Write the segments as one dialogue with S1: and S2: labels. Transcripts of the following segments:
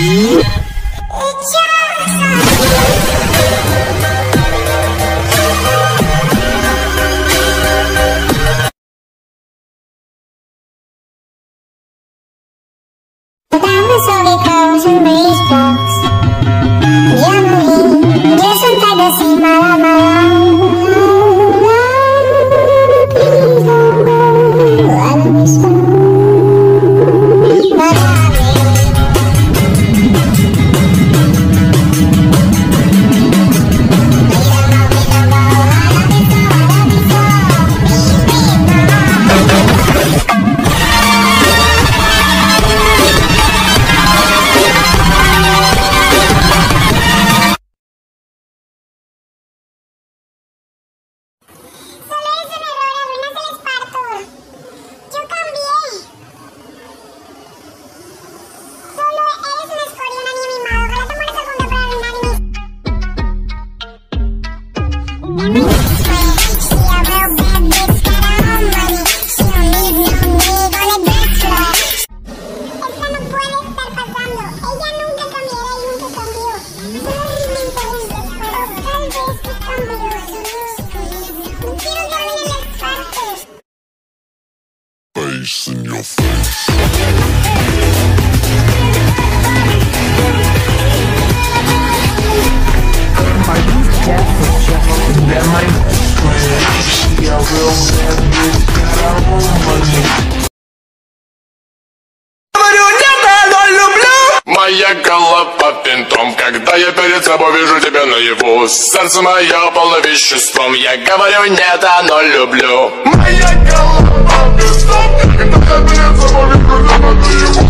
S1: Когда я перед собой вижу тебя наяву, сердце мое полно веществом. Я говорю нет, оно люблю. Моя голова песком, когда я перед собой вижу тебя наяву, сердце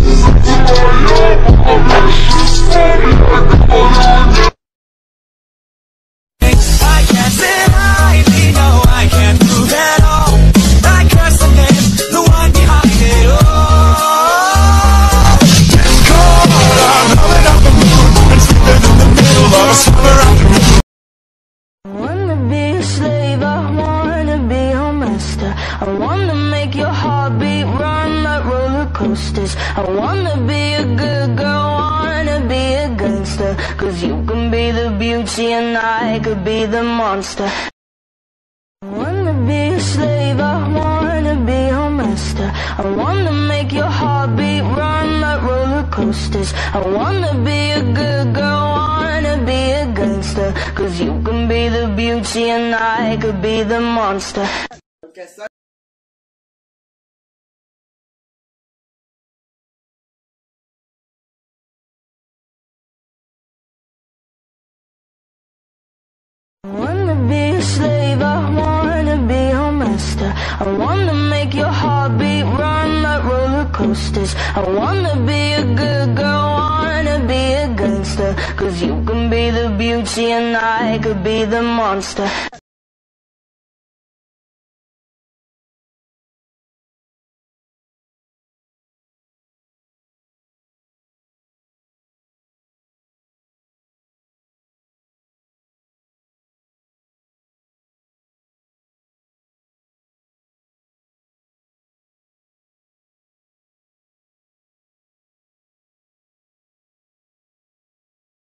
S1: мое полно веществом. Я говорю нет. I can't deny me, no, I can't prove at all. I curse the name, the one behind it all. It's cold, I'm rolling up the moon and sleeping in the middle of a summer afternoon.
S2: I wanna be a slave, I wanna be your master. I wanna make your heartbeat run like roller coasters. I wanna be a good girl, wanna be a gangster. Cause you can be the beauty and I could be the monster. I wanna be a slave, I wanna be your master. I wanna make your heartbeat run like roller coasters. I wanna be a good girl, wanna be a gangster. Cause you can be the beauty and I could be the monster. I wanna be a slave, I wanna be your master. I wanna make your heartbeat run like roller coasters. I wanna be a good girl, wanna be a gangster. Cause you can be the beauty and I could be the monster.